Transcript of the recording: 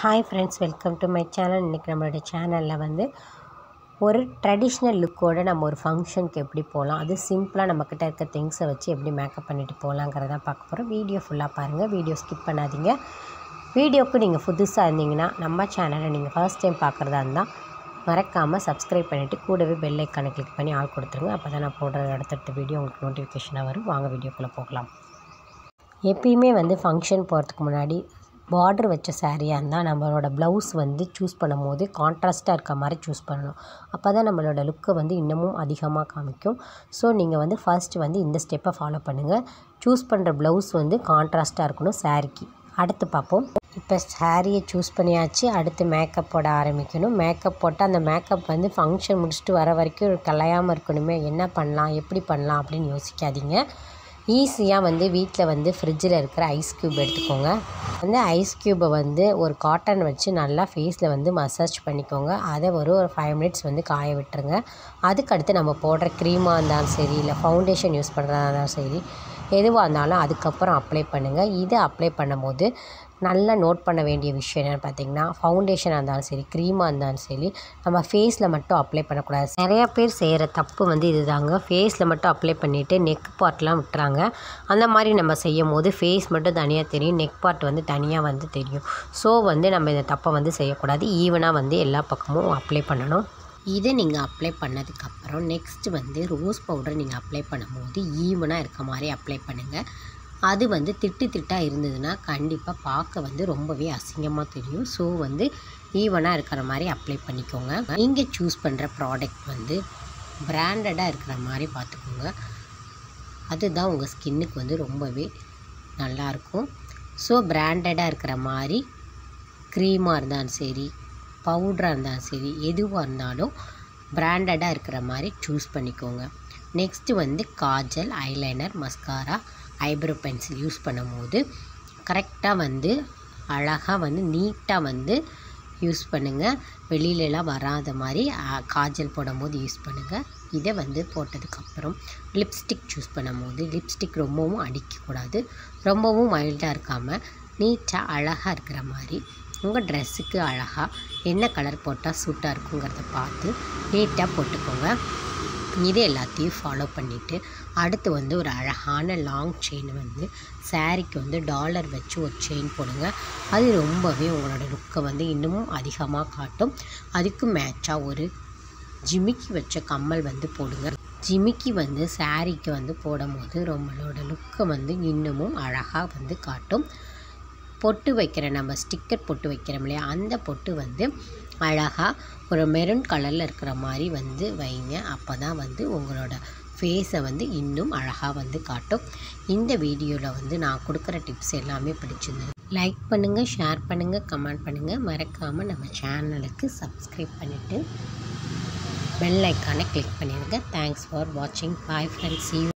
Hi friends, welcome to my channel. இன்றைக்கி நம்மளோட சேனலில் வந்து ஒரு ட்ரெடிஷ்னல் லுக்கோடு நம்ம ஒரு ஃபங்க்ஷனுக்கு எப்படி போகலாம், அது சிம்பிளாக நம்மக்கிட்ட இருக்க திங்ஸை வச்சு எப்படி மேக்கப் பண்ணிவிட்டு போகலாங்கிறதான் பார்க்க போகிறோம். வீடியோ ஃபுல்லாக பாருங்கள், வீடியோ ஸ்கிப் பண்ணாதீங்க. வீடியோவுக்கு நீங்கள் புதுசாக இருந்தீங்கன்னா நம்ம சேனலை நீங்கள் ஃபர்ஸ்ட் டைம் பார்க்குறதா இருந்தால் மறக்காமல் சப்ஸ்கிரைப் பண்ணிவிட்டு கூடவே பெல் ஐக்கானை கிளிக் பண்ணி ஆல் கொடுத்துருங்க. அப்போ தான் நான் போடுற அடுத்தடுத்த வீடியோ உங்களுக்கு நோட்டிஃபிகேஷனாக வரும். வாங்க வீடியோக்குள்ளே போகலாம். எப்பயுமே வந்து ஃபங்க்ஷன் போகிறதுக்கு முன்னாடி பார்டர் வச்ச சாரியாக இருந்தால் நம்மளோட ப்ளவுஸ் வந்து சூஸ் பண்ணும் போது கான்ட்ராஸ்ட்டாக இருக்க மாதிரி சூஸ் பண்ணணும். அப்போ தான் நம்மளோட லுக்கை வந்து இன்னமும் அதிகமாக காமிக்கும். ஸோ நீங்கள் வந்து ஃபர்ஸ்ட் வந்து இந்த ஸ்டெப்பை ஃபாலோ பண்ணுங்கள். சூஸ் பண்ணுற ப்ளவுஸ் வந்து கான்ட்ராஸ்ட்டாக இருக்கணும் சாரிக்கு. அடுத்து பார்ப்போம். இப்போ சாரியை சூஸ் பண்ணியாச்சு. அடுத்து மேக்கப் போட ஆரம்பிக்கணும். மேக்கப் போட்டால் அந்த மேக்கப் வந்து ஃபங்க்ஷன் முடிச்சுட்டு வர வரைக்கும் கலையாமல் இருக்கணுமே, என்ன பண்ணலாம் எப்படி பண்ணலாம் அப்படின்னு யோசிக்காதீங்க. ஈஸியாக வந்து வீட்டில் வந்து ஃப்ரிட்ஜில் இருக்கிற ஐஸ் க்யூப் எடுத்துக்கோங்க. அந்த ஐஸ் க்யூப்பை வந்து ஒரு காட்டன் வச்சு நல்லா ஃபேஸில் வந்து மசாஜ் பண்ணிக்கோங்க. அதை ஒரு 5 மினிட்ஸ் வந்து காய விட்டுருங்க. அதுக்கடுத்து நம்ம போடுற க்ரீமாக இருந்தாலும் சரி, இல்லை ஃபவுண்டேஷன் யூஸ் பண்ணுறதா இருந்தாலும் சரி, எதுவாக இருந்தாலும் அதுக்கப்புறம் அப்ளை பண்ணுங்கள். இதை அப்ளை பண்ணும்போது நல்லா நோட் பண்ண வேண்டிய விஷயம் என்னென்னு பார்த்தீங்கன்னா, ஃபவுண்டேஷனாக இருந்தாலும் சரி, க்ரீமாக இருந்தாலும் சரி, நம்ம ஃபேஸில் மட்டும் அப்ளை பண்ணக்கூடாது. நிறையா பேர் செய்கிற தப்பு வந்து இது தாங்க. ஃபேஸில் மட்டும் அப்ளை பண்ணிவிட்டு நெக் பார்ட்லாம் விட்டுறாங்க. அந்த மாதிரி நம்ம செய்யும் போது ஃபேஸ் மட்டும் தனியாக தெரியும், நெக் பார்ட் வந்து தனியாக வந்து தெரியும். ஸோ வந்து நம்ம இந்த தப்பை வந்து செய்யக்கூடாது. ஈவனாக வந்து எல்லா பக்கமும் அப்ளை பண்ணணும். இதை நீங்கள் அப்ளை பண்ணதுக்கப்புறம் நெக்ஸ்ட்டு வந்து ரோஸ் பவுடர் நீங்கள் அப்ளை பண்ணும்போது ஈவனாக இருக்க மாதிரி அப்ளை பண்ணுங்கள். அது வந்து திட்டாக இருந்ததுன்னா கண்டிப்பாக பார்க்க வந்து ரொம்பவே அசிங்கமாக தெரியும். ஸோ வந்து ஈவனாக இருக்கிற மாதிரி அப்ளை பண்ணிக்கோங்க. நீங்கள் சூஸ் பண்ணுற ப்ராடக்ட் வந்து பிராண்டடாக இருக்கிற மாதிரி பார்த்துக்கோங்க. அதுதான் உங்கள் ஸ்கின்னுக்கு வந்து ரொம்பவே நல்லாயிருக்கும். ஸோ பிராண்டடாக இருக்கிற மாதிரி க்ரீமாக இருந்தாலும் சரி, பவுடராக இருந்தாலும் சரி, எதுவாக இருந்தாலும் பிராண்டடாக இருக்கிற மாதிரி சூஸ் பண்ணிக்கோங்க. நெக்ஸ்ட்டு வந்து kajal, eyeliner, mascara, eyebrow pencil use பண்ணும்போது கரெக்டாக வந்து அழகாக வந்து நீட்டாக வந்து யூஸ் பண்ணுங்கள். வெளியிலலாம் வராத மாதிரி காஜல் போடும்போது யூஸ் பண்ணுங்கள். இதை வந்து போட்டதுக்கப்புறம் லிப்ஸ்டிக் சூஸ் பண்ணும்போது லிப்ஸ்டிக் ரொம்பவும் அடிக்கக்கூடாது, ரொம்பவும் மைல்டாக இருக்காமல் நீட்டாக அழகாக இருக்கிற மாதிரி உங்கள் ட்ரெஸ்ஸுக்கு அழகாக என்ன கலர் போட்டால் சூட்டாக இருக்குங்கிறத பார்த்து நீட்டாக போட்டுக்கோங்க. இது எல்லாத்தையும் ஃபாலோ பண்ணிவிட்டு அடுத்து வந்து ஒரு அழகான லாங் செயின் வந்து சாரீக்கு வந்து டாலர் வச்சு ஒரு செயின் போடுங்க. அது ரொம்பவே உங்களோட லுக்கை வந்து இன்னமும் அதிகமாக காட்டும். அதுக்கு மேட்சாக ஒரு ஜிமிக்கி வச்ச கம்மல் வந்து போடுங்க. ஜிமிக்கி வந்து சாரீக்கு வந்து போடும்போது நம்மளோட லுக்கை வந்து இன்னமும் அழகாக வந்து காட்டும். பொட்டு வைக்கிற நம்ம ஸ்டிக்கர் பொட்டு வைக்கிறோம் இல்லையா, அந்த பொட்டு வந்து அழகாக ஒரு மெரூன் கலரில் இருக்கிற மாதிரி வந்து வைங்க. அப்போ தான் வந்து உங்களோட ஃபேஸை வந்து இன்னும் அழகாக வந்து காட்டும். இந்த வீடியோவில் வந்து நான் கொடுக்குற டிப்ஸ் எல்லாமே பிடிச்சிருந்தது. லைக் பண்ணுங்கள், ஷேர் பண்ணுங்கள், கமெண்ட் பண்ணுங்கள். மறக்காமல் நம்ம சேனலுக்கு சப்ஸ்கிரைப் பண்ணிவிட்டு பெல் ஐக்கானை கிளிக் பண்ணிடுங்க. தேங்க்ஸ் ஃபார் வாட்சிங். Bye friends.